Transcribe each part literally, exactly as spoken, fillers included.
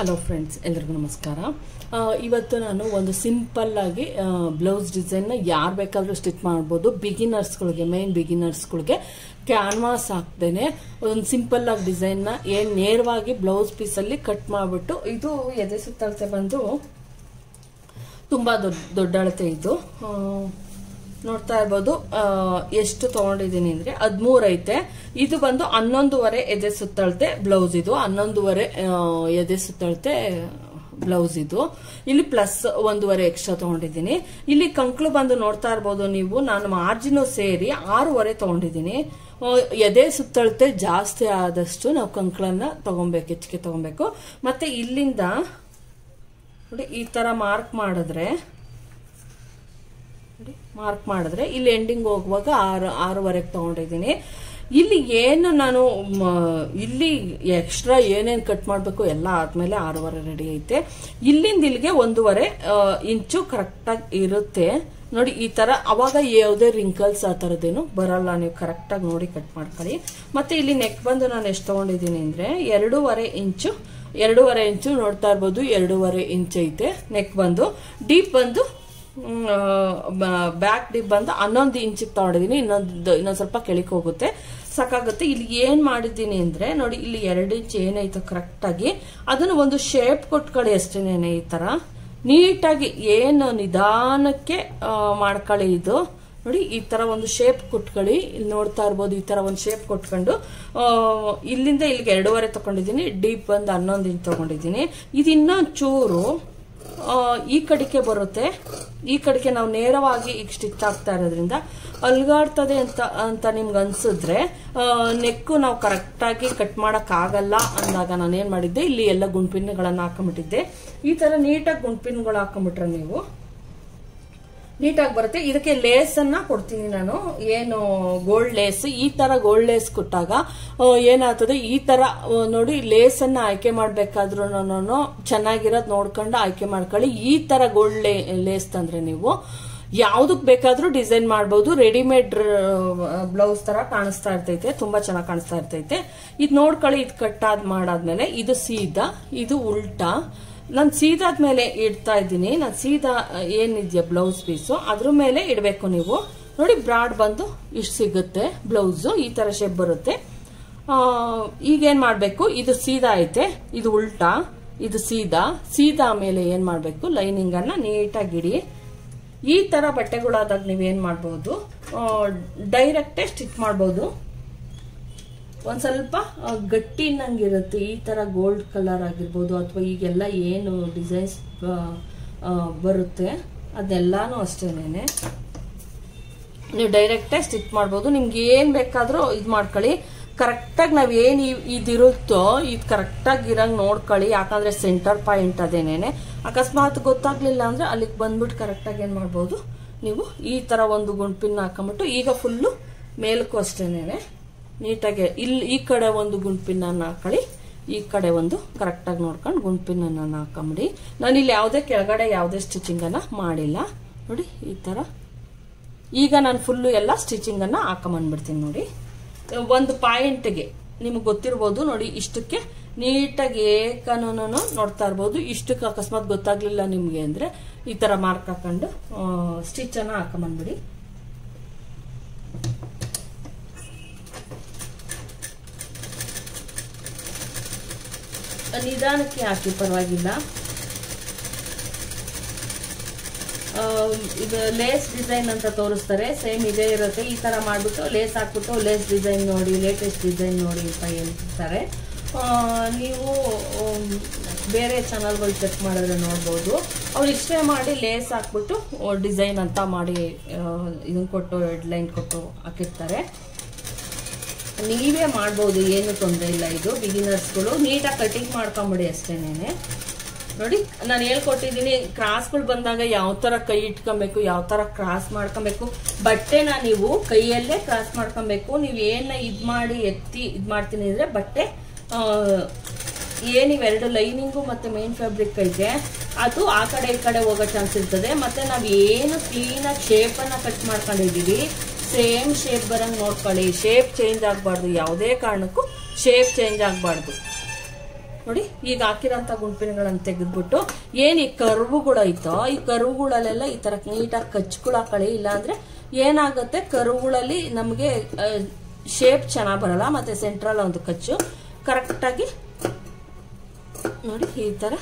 Hello friends, ಎಲ್ಲರಿಗೂ ನಮಸ್ಕಾರ. ಇವತ್ತು ನಾನು ಒಂದು ಸಿಂಪಲ್ ಆಗಿ ಬ್ಲೌಸ್ ಡಿಸೈನ್ನ ಯಾರು ಬೇಕಾದರೂ ಸ್ಟಿಚ್ ಮಾಡ್ಬೋದು. ಬಿಗಿನರ್ಸ್ಗಳಿಗೆ, ಮೇನ್ ಬಿಗಿನರ್ಸ್ಗಳಿಗೆ ಕ್ಯಾನ್ವಾಸ್ ಹಾಕ್ದೇನೆ ಒಂದು ಸಿಂಪಲ್ ಆಗಿ ಡಿಸೈನ್ನ ಏನು ನೇರವಾಗಿ ಬ್ಲೌಸ್ ಪೀಸಲ್ಲಿ ಕಟ್ ಮಾಡಿಬಿಟ್ಟು, ಇದು ಎದೆ ಸುತ್ತಳತೆ ಬಂದು ತುಂಬ ದೊಡ್ಡ ದೊಡ್ಡ ಅಳತೆ. ಇದು ನೋಡ್ತಾ ಇರ್ಬೋದು. ಎಷ್ಟು ತಗೊಂಡಿದ್ದೀನಿ ಅಂದ್ರೆ ಹದಿಮೂರು ಐತೆ. ಇದು ಬಂದು ಹನ್ನೊಂದುವರೆ ಎದೆ ಸುತ್ತಳತೆ ಬ್ಲೌಸ್. ಇದು ಹನ್ನೊಂದುವರೆ ಎದೆ ಸುತ್ತಳತೆ ಬ್ಲೌಸ್. ಇದು ಇಲ್ಲಿ ಪ್ಲಸ್ ಒಂದೂವರೆ ಎಕ್ಸ್ಟ್ರಾ ತಗೊಂಡಿದ್ದೀನಿ. ಇಲ್ಲಿ ಕಂಕ್ಳು ಬಂದು ನೋಡ್ತಾ ಇರ್ಬೋದು ನೀವು, ನಾನು ಮಾರ್ಜಿನ್ ಸೇರಿ ಆರೂವರೆ ತಗೊಂಡಿದ್ದೀನಿ. ಎದೆ ಸುತ್ತಳತೆ ಜಾಸ್ತಿ ಆದಷ್ಟು ನಾವು ಕಂಕ್ಳನ್ನ ತಗೊಬೇಕು, ಹೆಚ್ಚಿಗೆ ತಗೊಬೇಕು. ಮತ್ತೆ ಇಲ್ಲಿಂದ ನೋಡಿ ಈ ತರ ಮಾರ್ಕ್ ಮಾಡಿದ್ರೆ ಮಾರ್ಕ್ ಮಾಡಿದ್ರೆ ಇಲ್ಲಿ ಎಂಡಿಂಗ್ ಹೋಗುವಾಗ ಆರು ಆರೂವರೆಗೆ ತಗೊಂಡಿದ್ದೀನಿ. ಇಲ್ಲಿ ಏನು ನಾನು ಇಲ್ಲಿ ಎಕ್ಸ್ಟ್ರಾ ಏನೇನು ಕಟ್ ಮಾಡಬೇಕು ಎಲ್ಲ ಆದ್ಮೇಲೆ ಆರೂವರೆ ರೆಡಿ ಐತೆ. ಇಲ್ಲಿಂದ ಇಲ್ಲಿಗೆ ಒಂದೂವರೆ ಇಂಚು ಕರೆಕ್ಟಾಗಿ ಇರುತ್ತೆ ನೋಡಿ. ಈ ತರ ಅವಾಗ ಯಾವುದೇ ರಿಂಕಲ್ಸ್ ಆ ಥರದ್ದೇನು ಬರಲ್ಲ. ನೀವು ಕರೆಕ್ಟಾಗಿ ನೋಡಿ ಕಟ್ ಮಾಡ್ಕೊಳ್ಳಿ. ಮತ್ತೆ ಇಲ್ಲಿ ನೆಕ್ ಬಂದು ನಾನು ಎಷ್ಟು ತಗೊಂಡಿದ್ದೀನಿ ಅಂದ್ರೆ ಎರಡೂವರೆ ಇಂಚು ಎರಡೂವರೆ ಇಂಚು ನೋಡ್ತಾ ಇರ್ಬೋದು. ಎರಡೂವರೆ ಇಂಚ್ ಐತೆ ನೆಕ್ ಬಂದು. ಡೀಪ್ ಬಂದು ಬ್ಯಾಕ್ ಡಿಪ್ ಬಂದು ಹನ್ನೊಂದು ಇಂಚಿಗೆ ತಗೊಂಡಿದ್ದೀನಿ. ಇನ್ನೊಂದು ಇನ್ನೊಂದು ಸ್ವಲ್ಪ ಕೆಳಕ್ಕೆ ಹೋಗುತ್ತೆ, ಸಾಕಾಗುತ್ತೆ. ಇಲ್ಲಿ ಏನ್ ಮಾಡಿದ್ದೀನಿ ಅಂದ್ರೆ ನೋಡಿ, ಇಲ್ಲಿ ಎರಡು ಇಂಚ್ ಏನೈತೋ ಕರೆಕ್ಟ್ ಆಗಿ ಅದನ್ನು ಒಂದು ಶೇಪ್ ಕೊಟ್ಕೊಳ್ಳಿ ಅಷ್ಟೇನೆ. ಈ ತರ ನೀಟಾಗಿ ಏನು ನಿಧಾನಕ್ಕೆ ಮಾಡ್ಕೊಳ್ಳಿ. ಇದು ನೋಡಿ ಈ ತರ ಒಂದು ಶೇಪ್ ಕೊಟ್ಕೊಳ್ಳಿ. ಇಲ್ಲಿ ನೋಡ್ತಾ ಇರ್ಬೋದು, ಈ ತರ ಒಂದು ಶೇಪ್ ಕೊಟ್ಕೊಂಡು ಇಲ್ಲಿಂದ ಇಲ್ಲಿಗೆ ಎರಡೂವರೆ ತಗೊಂಡಿದ್ದೀನಿ. ಡೀಪ್ ಬಂದು ಹನ್ನೊಂದು ಇಂಚ್ ತಗೊಂಡಿದ್ದೀನಿ. ಇದು ಇನ್ನೊಂದು ಚೂರು ಈ ಕಡೆಗೆ ಬರುತ್ತೆ. ಈ ಕಡೆಗೆ ನಾವು ನೇರವಾಗಿ ಈಗ ಸ್ಟಿಚ್ ಆಗ್ತಾ ಇರೋದ್ರಿಂದ ಅಲ್ಗಾಡ್ತದೆ ಅಂತ ಅಂತ ನಿಮ್ಗೆ ಅನ್ಸಿದ್ರೆ ನೆಕ್ಕು ನಾವು ಕರೆಕ್ಟ್ ಆಗಿ ಕಟ್ ಮಾಡಕ್ ಆಗಲ್ಲ ಅಂದಾಗ ನಾನು ಏನ್ ಮಾಡಿದ್ದೆ, ಇಲ್ಲಿ ಎಲ್ಲ ಗುಂಪಿನ್ಗಳನ್ನ ಹಾಕೊಂಡ್ಬಿಟ್ಟಿದ್ದೆ. ಈ ತರ ನೀಟಾಗಿ ಗುಂಪಿನ್ಗಳು ಹಾಕೊಂಡ್ಬಿಟ್ರೆ ನೀವು ನೀಟಾಗಿ ಬರುತ್ತೆ. ಇದಕ್ಕೆ ಲೇಸ್ ಅನ್ನ ಕೊಡ್ತೀನಿ ನಾನು, ಏನು ಗೋಲ್ಡ್ ಲೇಸ್. ಈ ತರ ಗೋಲ್ಡ್ ಲೇಸ್ ಕೊಟ್ಟಾಗ ಏನಾಗ್ತದೆ, ಈ ತರ ನೋಡಿ ಲೇಸ್ ಅನ್ನ ಆಯ್ಕೆ ಮಾಡ್ಬೇಕಾದ್ರೂ ಚೆನ್ನಾಗಿರೋದ್ ನೋಡ್ಕೊಂಡು ಆಯ್ಕೆ ಮಾಡ್ಕೊಳ್ಳಿ. ಈ ತರ ಗೋಲ್ಡ್ ಲೇಸ್ ತಂದ್ರೆ ನೀವು ಯಾವ್ದಕ್ ಬೇಕಾದ್ರೂ ಡಿಸೈನ್ ಮಾಡಬಹುದು. ರೆಡಿಮೇಡ್ ಬ್ಲೌಸ್ ತರ ಕಾಣಿಸ್ತಾ ಇರ್ತೈತೆ, ತುಂಬಾ ಚೆನ್ನಾಗಿ ಕಾಣಿಸ್ತಾ ಇರ್ತೈತೆ. ಇದು ನೋಡ್ಕೊಳ್ಳಿ. ಇದು ಕಟ್ ಆದ್ ಮಾಡಾದ್ಮೇಲೆ ಇದು ಸೀದಾ, ಇದು ಉಲ್ಟಾ. ನಾನು ಸೀದಾದ ಮೇಲೆ ಇಡ್ತಾ ಇದ್ದೀನಿ. ನಾನು ಸೀದಾ ಏನಿದೆಯಾ ಬ್ಲೌಸ್ ಪೀಸು ಅದ್ರ ಮೇಲೆ ಇಡಬೇಕು ನೀವು. ನೋಡಿ ಬ್ರಾಡ್ ಬಂದು ಇಷ್ಟು ಸಿಗುತ್ತೆ ಬ್ಲೌಸ್. ಈ ತರ ಶೇಪ್ ಬರುತ್ತೆ. ಈಗೇನ್ ಮಾಡ್ಬೇಕು, ಇದು ಸೀದಾ ಐತೆ, ಇದು ಉಲ್ಟಾ, ಇದು ಸೀದಾ. ಸೀದಾ ಮೇಲೆ ಏನ್ ಮಾಡ್ಬೇಕು, ಲೈನಿಂಗ್ ಅನ್ನ ನೀಟಾಗಿ ಇಡಿ. ಈ ತರ ಬಟ್ಟೆಗಳಾದಾಗ ನೀವೇನ್ ಮಾಡ್ಬೋದು, ಡೈರೆಕ್ಟೇ ಸ್ಟಿಚ್ ಮಾಡ್ಬೋದು. ಒಂದ್ ಸ್ವಲ್ಪ ಗಟ್ಟಿ ನಂಗಿರುತ್ತೆ. ಈ ತರ ಗೋಲ್ಡ್ ಕಲರ್ ಆಗಿರ್ಬೋದು, ಅಥವಾ ಈಗೆಲ್ಲ ಏನು ಡಿಸೈನ್ಸ್ ಬರುತ್ತೆ ಅದೆಲ್ಲಾನು ಅಷ್ಟೇನೆ ನೀವು ಡೈರೆಕ್ಟೇ ಸ್ಟಿಚ್ ಮಾಡ್ಬೋದು. ನಿಮ್ಗೆ ಏನ್ ಬೇಕಾದ್ರೂ ಇದು ಮಾಡ್ಕೊಳ್ಳಿ. ಕರೆಕ್ಟಾಗಿ ನಾವ್ ಏನ್ ಇದಿರುತ್ತೋ ಇದು ಕರೆಕ್ಟಾಗಿ ಇರಂಗ್ ನೋಡ್ಕೊಳ್ಳಿ. ಯಾಕಂದ್ರೆ ಸೆಂಟರ್ ಪಾಯಿಂಟ್ ಅದೇನೇನೆ. ಅಕಸ್ಮಾತ್ ಗೊತ್ತಾಗ್ಲಿಲ್ಲ ಅಂದ್ರೆ ಅಲ್ಲಿಗೆ ಬಂದ್ಬಿಟ್ಟು ಕರೆಕ್ಟಾಗಿ ಏನ್ ಮಾಡ್ಬೋದು, ನೀವು ಈ ತರ ಒಂದು ಗುಂಪಿನ ಹಾಕೊಂಡ್ಬಿಟ್ಟು ಈಗ ಫುಲ್ಲು ಮೇಲಕ್ಕೂ ಅಷ್ಟೇನೆ ನೀಟಾಗಿ ಇಲ್ಲಿ ಈ ಕಡೆ ಒಂದು ಗುಂಪಿನ ಹಾಕೊಳ್ಳಿ, ಈ ಕಡೆ ಒಂದು ಕರೆಕ್ಟಾಗಿ ನೋಡ್ಕೊಂಡು ಗುಂಪಿನ ಹಾಕೊಂಬಿಡಿ. ನಾನು ಇಲ್ಲಿ ಯಾವುದೇ ಕೆಳಗಡೆ ಯಾವುದೇ ಸ್ಟಿಚಿಂಗ್ ಅನ್ನ ಮಾಡಿಲ್ಲ ನೋಡಿ. ಈ ತರ ಈಗ ನಾನು ಫುಲ್ಲು ಎಲ್ಲ ಸ್ಟಿಚಿಂಗ್ ಅನ್ನ ಹಾಕೊಂಬಂದ್ಬಿಡ್ತೀನಿ ನೋಡಿ. ಒಂದು ಪಾಯಿಂಟ್ಗೆ ನಿಮ್ಗೆ ಗೊತ್ತಿರ್ಬೋದು ನೋಡಿ, ಇಷ್ಟಕ್ಕೆ ನೀಟಾಗಿ ಏಕನೂ ನೋಡ್ತಾ ಇರ್ಬೋದು. ಇಷ್ಟಕ್ಕೆ ಅಕಸ್ಮಾತ್ ಗೊತ್ತಾಗ್ಲಿಲ್ಲ ನಿಮ್ಗೆ ಅಂದ್ರೆ ಈ ತರ ಮಾರ್ಕ್ ಹಾಕೊಂಡು ಸ್ಟಿಚ್ ಅನ್ನ ಹಾಕೊಂಬಂದ್ಬಿಡಿ. ನಿಧಾನಕ್ಕೆ ಹಾಕಿ, ಪರವಾಗಿಲ್ಲ. ಇದು ಲೇಸ್ ಡಿಸೈನ್ ಅಂತ ತೋರಿಸ್ತಾರೆ, ಸೇಮ್ ಇದೇ ಇರುತ್ತೆ. ಈ ತರ ಮಾಡ್ಬಿಟ್ಟು ಲೇಸ್ ಹಾಕ್ಬಿಟ್ಟು ಲೇಸ್ ಡಿಸೈನ್ ನೋಡಿ, ಲೇಟೆಸ್ಟ್ ಡಿಸೈನ್ ನೋಡಿ ಅಂತ ಹೇಳ್ತಾರೆ. ನೀವು ಬೇರೆ ಚಾನಲ್ಗಳು ಚೆಕ್ ಮಾಡಿದ್ರೆ ನೋಡ್ಬೋದು, ಅವ್ರು ಇಷ್ಟೇ ಮಾಡಿ ಲೇಸ್ ಹಾಕ್ಬಿಟ್ಟು ಡಿಸೈನ್ ಅಂತ ಮಾಡಿ ಇದನ್ನ ಕೊಟ್ಟು ಹೆಡ್ಲೈನ್ ಕೊಟ್ಟು ಹಾಕಿರ್ತಾರೆ. ನೀವೇ ಮಾಡ್ಬೋದು, ಏನು ತೊಂದರೆ ಇಲ್ಲ. ಇದು ಬಿಗಿನರ್ಸ್ಗಳು ನೀಟಾಗಿ ಕಟಿಂಗ್ ಮಾಡ್ಕೊಂಬಿಡಿ ಅಷ್ಟೇನೆ. ನೋಡಿ ನಾನು ಹೇಳ್ಕೊಟ್ಟಿದ್ದೀನಿ. ಕ್ರಾಸ್ಗಳು ಬಂದಾಗ ಯಾವ ತರ ಕೈ ಇಟ್ಕೊಬೇಕು, ಯಾವ ತರ ಕ್ರಾಸ್ ಮಾಡ್ಕೊಬೇಕು. ಬಟ್ಟೆನ ನೀವು ಕೈಯಲ್ಲೇ ಕ್ರಾಸ್ ಮಾಡ್ಕೊಬೇಕು. ನೀವ್ ಏನ ಇದ್ ಮಾಡಿ ಎತ್ತಿ ಇದ್ ಮಾಡ್ತೀನಿ ಅಂದ್ರೆ ಬಟ್ಟೆ ಏನಿವೆರಡು ಲೈನಿಂಗು ಮತ್ತೆ ಮೇನ್ ಫ್ಯಾಬ್ರಿಕ್ ಐತೆ ಅದು ಆ ಕಡೆ ಈ ಕಡೆ ಹೋಗೋ ಚಾನ್ಸ್ ಇರ್ತದೆ. ಮತ್ತೆ ನಾವ್ ಏನು ಕ್ಲೀನ್ ಆಗಿ ಶೇಪ್ ಅನ್ನ ಕಟ್ ಮಾಡ್ಕೊಂಡಿದೀವಿ ಸೇಮ್ ಶೇಪ್ ಬರಂಗ್ ನೋಡ್ಕೊಳ್ಳಿ. ಶೇಪ್ ಚೇಂಜ್ ಆಗಬಾರ್ದು, ಯಾವುದೇ ಕಾರಣಕ್ಕೂ ಶೇಪ್ ಚೇಂಜ್ ಆಗಬಾರ್ದು. ನೋಡಿ ಈಗ ಹಾಕಿರೋಂಥ ಗುಂಪಿನಗಳನ್ನ ತೆಗೆದ್ಬಿಟ್ಟು ಏನ್ ಈ ಕರುವುಗಳೈತೋ ಈ ಕರುವುಗಳಲ್ಲೆಲ್ಲ ಈ ತರ ನೀಟಾಗಿ ಕಚ್ಕೊಳಕಳಿ. ಇಲ್ಲಾಂದ್ರೆ ಏನಾಗುತ್ತೆ, ಕರುಗಳಲ್ಲಿ ನಮಗೆ ಶೇಪ್ ಚೆನ್ನಾಗಿ ಬರಲ್ಲ. ಮತ್ತೆ ಸೆಂಟ್ರಲ್ ಒಂದು ಕಚ್ಚು ಕರೆಕ್ಟ್ ಆಗಿ ನೋಡಿ ಈ ತರ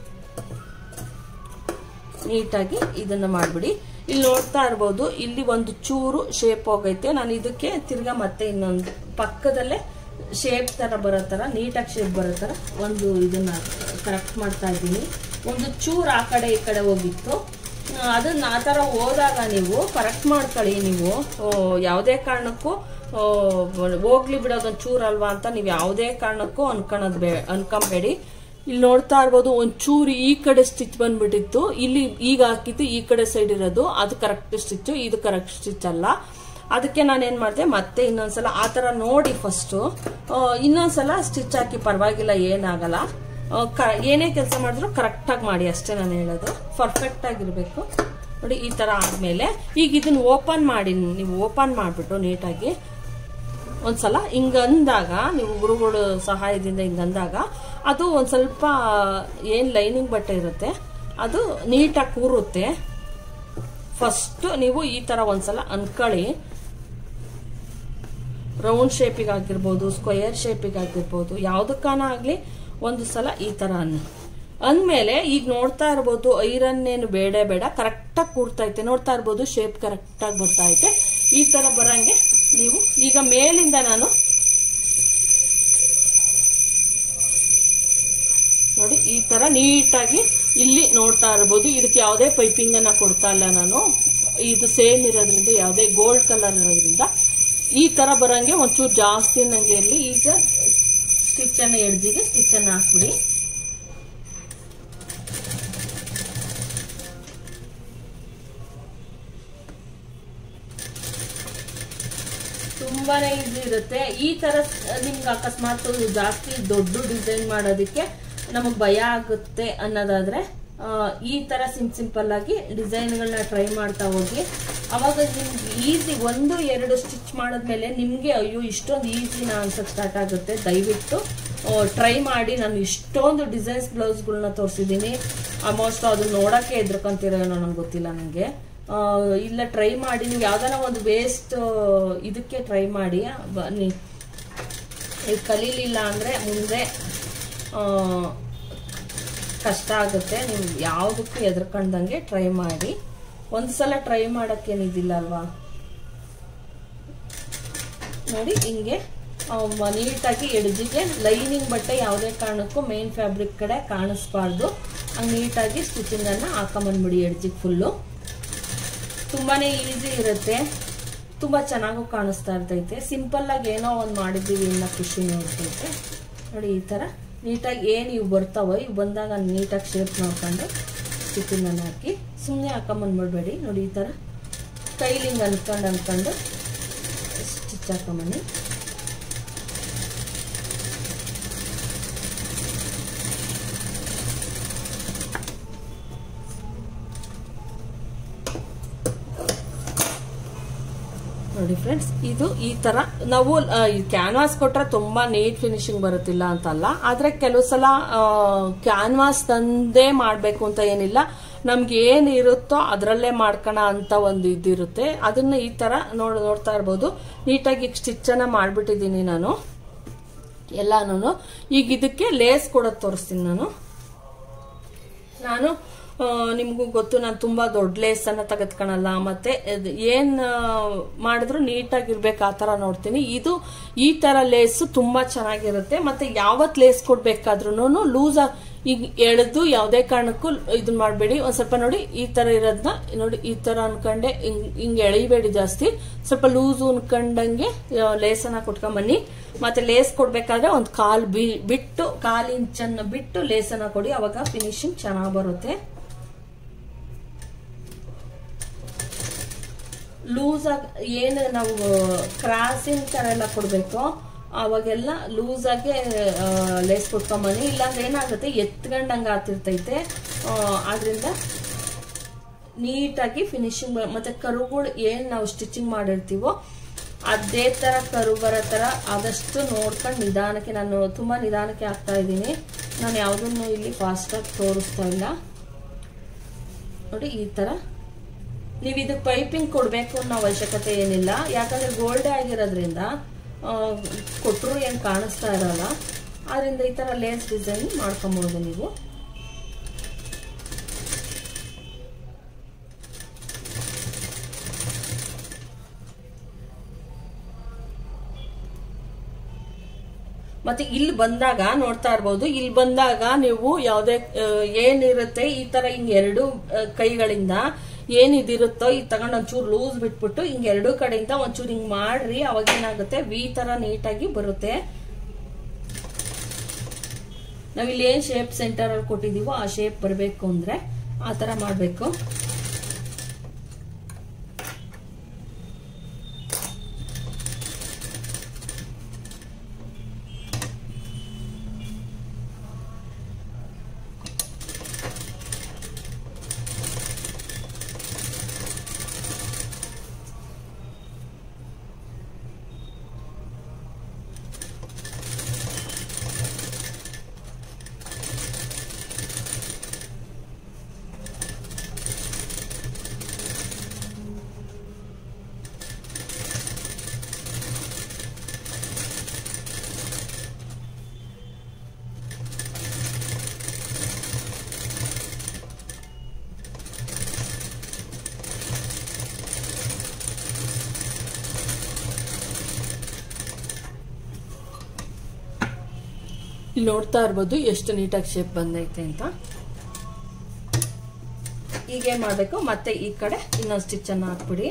ನೀಟಾಗಿ ಇದನ್ನ ಮಾಡ್ಬಿಡಿ. ಇಲ್ಲಿ ನೋಡ್ತಾ ಇರ್ಬೋದು, ಇಲ್ಲಿ ಒಂದು ಚೂರು ಶೇಪ್ ಹೋಗೈತೆ. ನಾನು ಇದಕ್ಕೆ ತಿರ್ಗಾ ಮತ್ತೆ ಇನ್ನೊಂದು ಪಕ್ಕದಲ್ಲೇ ಶೇಪ್ ತರ ಬರೋ ತರ ನೀಟಾಗಿ ಶೇಪ್ ಬರೋ ತರ ಒಂದು ಇದನ್ನ ಕರೆಕ್ಟ್ ಮಾಡ್ತಾ ಇದ್ದೀನಿ. ಒಂದು ಚೂರು ಆ ಕಡೆ ಈ ಕಡೆ ಹೋಗಿತ್ತು, ಅದನ್ನ ಆ ತರ ಹೋದಾಗ ನೀವು ಕರೆಕ್ಟ್ ಮಾಡ್ಕೊಳ್ಳಿ. ನೀವು ಯಾವುದೇ ಕಾರಣಕ್ಕೂ ಹೋಗ್ಲಿ ಬಿಡೋದೊಂದು ಚೂರ್ ಅಲ್ವಾ ಅಂತ ನೀವು ಯಾವುದೇ ಕಾರಣಕ್ಕೂ ಅನ್ಕೊಳದ್ ಬೇ ಅನ್ಕೊಂಬೇಡಿ. ಇಲ್ಲಿ ನೋಡ್ತಾ ಇರ್ಬೋದು, ಒಂಚೂರು ಈ ಕಡೆ ಸ್ಟಿಚ್ ಬಂದ್ಬಿಟ್ಟಿತ್ತು, ಇಲ್ಲಿ ಈಗ ಹಾಕಿತ್ತು ಈ ಕಡೆ ಸೈಡ್ ಇರೋದು ಅದು ಕರೆಕ್ಟ್ ಸ್ಟಿಚ್, ಇದು ಕರೆಕ್ಟ್ ಸ್ಟಿಚ್ ಅಲ್ಲ. ಅದಕ್ಕೆ ನಾನೇನ್ ಮಾಡಿದೆ, ಮತ್ತೆ ಇನ್ನೊಂದ್ಸಲ ಆ ತರ ನೋಡಿ ಫಸ್ಟ್ ಇನ್ನೊಂದ್ಸಲ ಸ್ಟಿಚ್ ಹಾಕಿ, ಪರವಾಗಿಲ್ಲ ಏನಾಗಲ್ಲ. ಏನೇ ಕೆಲಸ ಮಾಡಿದ್ರು ಕರೆಕ್ಟ್ ಆಗಿ ಮಾಡಿ ಅಷ್ಟೇ ನಾನು ಹೇಳೋದು. ಪರ್ಫೆಕ್ಟ್ ಆಗಿರ್ಬೇಕು ನೋಡಿ. ಈ ತರ ಆದ್ಮೇಲೆ ಈಗ ಇದನ್ನ ಓಪನ್ ಮಾಡಿ, ನೀವು ಓಪನ್ ಮಾಡ್ಬಿಟ್ಟು ನೀಟಾಗಿ ಒಂದ್ಸಲ ಹಿಂಗಂದಾಗ, ನೀವು ಗುರುಗಳು ಸಹಾಯದಿಂದ ಹಿಂಗಂದಾಗ ಅದು ಒಂದ್ ಸ್ವಲ್ಪ ಏನ್ ಲೈನಿಂಗ್ ಬಟ್ಟೆ ಇರುತ್ತೆ ಅದು ನೀಟಾಗಿ ಕೂರುತ್ತೆ. ಫಸ್ಟ್ ನೀವು ಈ ತರ ಒಂದ್ಸಲ ಅನ್ಕೊಳ್ಳಿ. ರೌಂಡ್ ಶೇಪಿಗೆ ಆಗಿರ್ಬೋದು, ಸ್ಕ್ವೇರ್ ಶೇಪಿಗೆ ಆಗಿರ್ಬೋದು, ಯಾವ್ದಕ್ಕಾನ ಆಗ್ಲಿ ಒಂದು ಸಲ ಈ ತರ ಅನ್ನ ಅಂದ್ಮೇಲೆ ಈಗ ನೋಡ್ತಾ ಇರ್ಬೋದು, ಐರನ್ ಏನು ಬೇಡ ಬೇಡ ಕರೆಕ್ಟ್ ಆಗಿ ಕೂರ್ತೈತೆ. ನೋಡ್ತಾ ಇರ್ಬೋದು ಶೇಪ್ ಕರೆಕ್ಟ್ ಆಗಿ ಬರ್ತಾ ಐತೆ. ಈ ತರ ಬರಂಗೆ ನೀವು ಈಗ ಮೇಲಿಂದ ನಾನು ನೋಡಿ ಈ ತರ ನೀಟಾಗಿ ಇಲ್ಲಿ ನೋಡ್ತಾ ಇರ್ಬೋದು. ಇದಕ್ಕೆ ಯಾವುದೇ ಪೈಪಿಂಗ್ ಅನ್ನ ಕೊಡ್ತಾ ಇಲ್ಲ ನಾನು, ಇದು ಸೇಮ್ ಇರೋದ್ರಿಂದ, ಯಾವುದೇ ಗೋಲ್ಡ್ ಕಲರ್ ಇರೋದ್ರಿಂದ ಈ ತರ ಬರಂಗೆ ಒಂಚೂರು ಜಾಸ್ತಿ ನಂಗೆ ಇರಲಿ. ಈಗ ಸ್ಟಿಚ್ ಅನ್ನ ಎಡ್ಜಿಗೆ ಸ್ಟಿಚ್ ಅನ್ನ ಹಾಕ್ಬಿಡಿ. ತುಂಬಾನೇ ಈಸಿ ಇರುತ್ತೆ. ಈ ತರ ನಿಮ್ಗೆ ಅಕಸ್ಮಾತ್ ಜಾಸ್ತಿ ದೊಡ್ಡ ಡಿಸೈನ್ ಮಾಡೋದಕ್ಕೆ ನಮಗ್ ಭಯ ಆಗುತ್ತೆ ಅನ್ನೋದಾದ್ರೆ ಈ ತರ ಸಿಂ ಸಿಂಪಲ್ ಆಗಿ ಡಿಸೈನ್ಗಳನ್ನ ಟ್ರೈ ಮಾಡ್ತಾ ಹೋಗಿ. ಅವಾಗ ನಿಮ್ಗೆ ಈಸಿ, ಒಂದು ಎರಡು ಸ್ಟಿಚ್ ಮಾಡಿದ್ಮೇಲೆ ನಿಮ್ಗೆ ಅಯ್ಯೋ ಇಷ್ಟೊಂದು ಈಸಿನಾ ಅನ್ಸಕ್ ಸ್ಟಾರ್ಟ್ ಆಗುತ್ತೆ. ದಯವಿಟ್ಟು ಟ್ರೈ ಮಾಡಿ. ನಾನು ಇಷ್ಟೊಂದು ಡಿಸೈನ್ಸ್ ಬ್ಲೌಸ್ಗಳನ್ನ ತೋರಿಸಿದ್ದೀನಿ. ಆಲ್ಮೋಸ್ಟ್ ಅದು ನೋಡಕ್ಕೆ ಎದ್ರಕಂತಿರೋ ಏನೋ ನಂಗೆ ಗೊತ್ತಿಲ್ಲ ನನಗೆ. ಇಲ್ಲ ಟ್ರೈ ಮಾಡಿ, ನೀವು ಯಾವ್ದಾರ ಒಂದು ವೇಸ್ಟ್ ಇದಕ್ಕೆ ಟ್ರೈ ಮಾಡಿ. ನೀವು ಕಲೀಲಿಲ್ಲ ಅಂದ್ರೆ ಮುಂದೆ ಕಷ್ಟ ಆಗುತ್ತೆ. ನೀವು ಯಾವುದಕ್ಕೂ ಎದ್ರಕೊಂಡಂಗೆ ಟ್ರೈ ಮಾಡಿ. ಒಂದ್ಸಲ ಟ್ರೈ ಮಾಡಕ್ಕೇನಿದಿಲ್ಲ ಅಲ್ವಾ. ನೋಡಿ ಹಿಂಗೆ ನೀಟಾಗಿ ಎಡ್ಜಿಗೆ ಲೈನಿಂಗ್ ಬಟ್ಟೆ ಯಾವುದೇ ಕಾರಣಕ್ಕೂ ಮೇನ್ ಫ್ಯಾಬ್ರಿಕ್ ಕಡೆ ಕಾಣಿಸ್ಬಾರ್ದು. ಹಂಗೆ ನೀಟಾಗಿ ಸ್ಟಿಚಿಂಗ್ ಅನ್ನ ಹಾಕೊಂಬಂದ್ಬಿಡಿ ಎಡ್ಜಿಗೆ ಫುಲ್ಲು. ತುಂಬಾನೇ ಈಸಿ ಇರುತ್ತೆ, ತುಂಬಾ ಚೆನ್ನಾಗೂ ಕಾಣಿಸ್ತಾ ಇರ್ತೈತೆ. ಸಿಂಪಲ್ ಆಗಿ ಏನೋ ಒಂದು ಮಾಡಿದ್ದೀವಿ ಅನ್ನೋ ಖುಷಿ ಇರ್ತೈತೆ. ನೋಡಿ ಈ ತರ ನೀಟಾಗಿ ಏನು ಇವು ಬರ್ತಾವೋ ಇವು ಬಂದಾಗ ನೀಟಾಗಿ ಶೇಪ್ ನೋಡ್ಕೊಂಡು ಸ್ಟಿಚಿಂಗ್ ಅನ್ನು ಹಾಕಿ ಸುಮ್ಮನೆ ಹಾಕೊಂಬಂದ್ಬಿಡ್ಬೇಡಿ. ನೋಡಿ ಈ ತರ ಕೈಲಿಂಗ್ ಅನ್ಕೊಂಡು ಅನ್ಕೊಂಡು ಸ್ಟಿಚ್ ಹಾಕೊಂಬನ್ನಿ. ನೋಡಿ ಫ್ರೆಂಡ್ಸ್, ಇದು ಈ ತರ ನಾವು ಕ್ಯಾನ್ವಾಸ್ ಕೊಟ್ರೆ ತುಂಬಾ ನೀಟ್ ಫಿನಿಶಿಂಗ್ ಬರುತ್ತಿಲ್ಲ ಅಂತಲ್ಲ, ಆದ್ರೆ ಕೆಲವು ಸಲ ಕ್ಯಾನ್ವಾಸ್ ತಂದೇ ಮಾಡ್ಬೇಕು ಅಂತ ಏನಿಲ್ಲ. ನಮ್ಗೆ ಏನ್ ಇರುತ್ತೋ ಅದ್ರಲ್ಲೇ ಮಾಡ್ಕೋಣ ಅಂತ ಒಂದು ಇದಿರುತ್ತೆ. ಅದನ್ನ ಈ ತರ ನೋಡ್ ನೋಡ್ತಾ ಇರ್ಬೋದು. ನೀಟಾಗಿ ಸ್ಟಿಚ್ ಅನ್ನ ಮಾಡ್ಬಿಟ್ಟಿದೀನಿ ನಾನು ಎಲ್ಲಾನು. ಈಗ ಇದಕ್ಕೆ ಲೇಸ್ ಕೊಡೋದು ತೋರಿಸ್ತೀನಿ ನಾನು ನಾನು ನಿಮ್ಗೂ ಗೊತ್ತು, ನಾನು ತುಂಬಾ ದೊಡ್ಡ ಲೇಸ್ ಅನ್ನ ತೆಗೆದ್ಕೊಳಲ್ಲ. ಮತ್ತೆ ಏನ್ ಮಾಡಿದ್ರು ನೀಟಾಗಿರ್ಬೇಕು ಆ ತರ ನೋಡ್ತೀನಿ. ಇದು ಈ ತರ ಲೇಸ್ ತುಂಬಾ ಚೆನ್ನಾಗಿರುತ್ತೆ. ಮತ್ತೆ ಯಾವತ್ ಲೇಸ್ ಕೊಡ್ಬೇಕಾದ್ರೂ ಲೂಸ್ ಈಗ ಎಳೆದು ಯಾವುದೇ ಕಾರಣಕ್ಕೂ ಇದನ್ನ ಮಾಡಬೇಡಿ. ಒಂದ್ ಸ್ವಲ್ಪ ನೋಡಿ ಈ ತರ ಇರೋದನ್ನ ನೋಡಿ ಈ ತರ ಅನ್ಕೊಂಡೆ ಹಿಂಗ್ ಎಳಿಬೇಡಿ ಜಾಸ್ತಿ. ಸ್ವಲ್ಪ ಲೂಸ್ ಅನ್ಕೊಂಡಂಗೆ ಲೇಸ್ ಅನ್ನ ಕೊಟ್ಕೊಂಡ್ ಬನ್ನಿ. ಮತ್ತೆ ಲೇಸ್ ಕೊಡ್ಬೇಕಾದ್ರೆ ಒಂದ್ ಕಾಲ್ ಬಿಟ್ಟು ಕಾಲ್ ಇಂಚನ್ನ ಬಿಟ್ಟು ಲೇಸ್ ಅನ್ನ ಕೊಡಿ. ಅವಾಗ ಫಿನಿಶಿಂಗ್ ಚೆನ್ನಾಗ್ ಬರುತ್ತೆ. ಲೂಸ್ ಆಗಿ ಏನು ನಾವು ಕ್ರಾಸಿಂಗ್ ತರ ಎಲ್ಲ ಕೊಡ್ಬೇಕು ಅವಾಗೆಲ್ಲ ಲೂಸ್ ಆಗಿ ಲೇಸ್ ಕೊಟ್ಕೊಂಬನ್ನಿ. ಇಲ್ಲಾಂದ್ರೆ ಏನಾಗುತ್ತೆ, ಎತ್ಕೊಂಡಂಗ ಆಗ್ತಿರ್ತೈತೆ. ಆದ್ರಿಂದ ನೀಟಾಗಿ ಫಿನಿಶಿಂಗ್. ಮತ್ತೆ ಕರುಗಳು ಏನ್ ನಾವು ಸ್ಟಿಚಿಂಗ್ ಮಾಡಿರ್ತೀವೋ ಅದೇ ತರ ಕರು ಬರೋ ತರ ಆದಷ್ಟು ನೋಡ್ಕೊಂಡು ನಿಧಾನಕ್ಕೆ, ನಾನು ತುಂಬಾ ನಿಧಾನಕ್ಕೆ ಹಾಕ್ತಾ ಇದ್ದೀನಿ. ನಾನು ಯಾವುದನ್ನು ಇಲ್ಲಿ ಫಾಸ್ಟಾಗಿ ತೋರಿಸ್ತಾ ಇಲ್ಲ ನೋಡಿ. ಈ ತರ ನೀವು ಇದಕ್ಕೆ ಪೈಪಿಂಗ್ ಕೊಡಬೇಕು ಅನ್ನೋ ಅವಶ್ಯಕತೆ ಏನಿಲ್ಲ, ಯಾಕಂದ್ರೆ ಗೋಲ್ಡ್ ಆಗಿರೋದ್ರಿಂದ ಕೊಟ್ಟರು ಏನು ಕಾಣಿಸ್ತಾ ಇರಲ್ಲ. ಆದ್ರಿಂದ ಈ ತರ ಲೇಸ್ ಡಿಸೈನ್ ಮಾಡ್ಕೊಬಹುದು ನೀವು. ಮತ್ತೆ ಇಲ್ಲಿ ಬಂದಾಗ ನೋಡ್ತಾ ಇರ್ಬೋದು, ಇಲ್ಲಿ ಬಂದಾಗ ನೀವು ಯಾವುದೇ ಏನಿರುತ್ತೆ ಈ ತರ ಹಿಂಗ್ ಎರಡು ಕೈಗಳಿಂದ ಏನಿದಿರುತ್ತೋ ಈ ತಗೊಂಡ್ ಒಂಚೂರು ಲೂಸ್ ಬಿಟ್ಬಿಟ್ಟು ಹಿಂಗ್ ಎರಡು ಕಡೆಯಿಂದ ಒಂಚೂರು ಹಿಂಗ್ ಮಾಡ್ರಿ, ಅವಾಗ ಏನಾಗುತ್ತೆ ವಿ ತರ ನೀಟಾಗಿ ಬರುತ್ತೆ. ನಾವಿಲ್ಲಿ ಏನ್ ಶೇಪ್ ಸೆಂಟರ್ ಅಲ್ಲಿ ಕೊಟ್ಟಿದೀವೋ ಆ ಶೇಪ್ ಬರಬೇಕು ಅಂದ್ರೆ ಆ ತರ ಮಾಡ್ಬೇಕು. ಇಲ್ಲಿ ನೋಡ್ತಾ ಇರ್ಬೋದು ಎಷ್ಟು ನೀಟಾಗಿ ಶೇಪ್ ಬಂದೈತೆ ಅಂತ. ಈಗೇನ್ ಮಾಡ್ಬೇಕು, ಮತ್ತೆ ಈ ಕಡೆ ಇನ್ನೊಂದು ಸ್ಟಿಚ್ ಅನ್ನ ಹಾಕ್ಬಿಡಿ.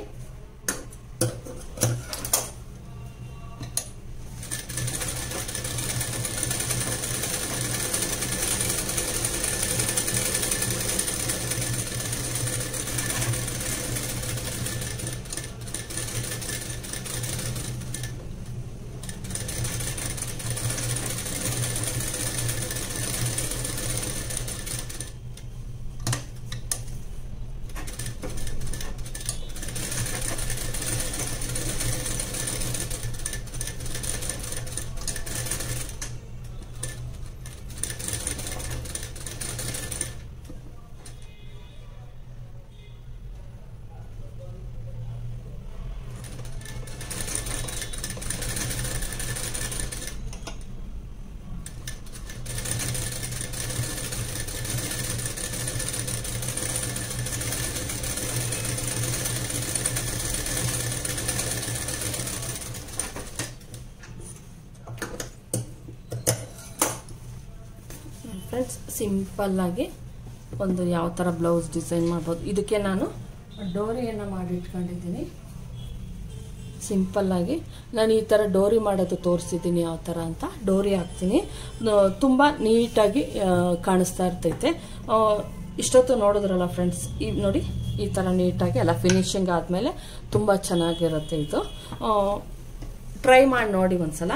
ಫ್ರೆಂಡ್ಸ್, ಸಿಂಪಲ್ ಆಗಿ ಒಂದು ಯಾವ ತರ ಬ್ಲೌಸ್ ಡಿಸೈನ್ ಮಾಡ್ಬೋದು. ಇದಕ್ಕೆ ನಾನು ಡೋರಿಯನ್ನು ಮಾಡಿ ಇಟ್ಕೊಂಡಿದ್ದೀನಿ. ಸಿಂಪಲ್ ಆಗಿ ನಾನು ಈ ತರ ಡೋರಿ ಮಾಡೋದು ತೋರಿಸಿದ್ದೀನಿ ಯಾವ ತರ ಅಂತ. ಡೋರಿ ಹಾಕ್ತೀನಿ, ತುಂಬಾ ನೀಟಾಗಿ ಕಾಣಿಸ್ತಾ ಇರ್ತೈತೆ. ಇಷ್ಟೊತ್ತು ನೋಡಿದ್ರಲ್ಲ ಫ್ರೆಂಡ್ಸ್, ಈಗ ನೋಡಿ ಈ ತರ ನೀಟಾಗಿ ಎಲ್ಲ ಫಿನಿಶಿಂಗ್ ಆದ್ಮೇಲೆ ತುಂಬಾ ಚೆನ್ನಾಗಿರುತ್ತೆ ಇದು. ಟ್ರೈ ಮಾಡಿ ನೋಡಿ ಒಂದ್ಸಲ.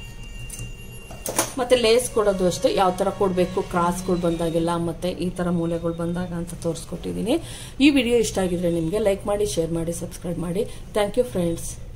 ಮತ್ತೆ ಲೇಸ್ ಕೊಡೋದು ಅಷ್ಟೇ, ಯಾವ ತರ ಕೊಡಬೇಕು, ಕ್ರಾಸ್ಗಳು ಬಂದಾಗೆಲ್ಲ ಮತ್ತೆ ಈ ತರ ಮೂಲೆಗಳು ಬಂದಾಗ ಅಂತ ತೋರಿಸ್ಕೊಟ್ಟಿದ್ದೀನಿ. ಈ ವಿಡಿಯೋ ಇಷ್ಟ ಆಗಿದ್ರೆ ನಿಮಗೆ ಲೈಕ್ ಮಾಡಿ, ಶೇರ್ ಮಾಡಿ, ಸಬ್ಸ್ಕ್ರೈಬ್ ಮಾಡಿ. Thank you friends.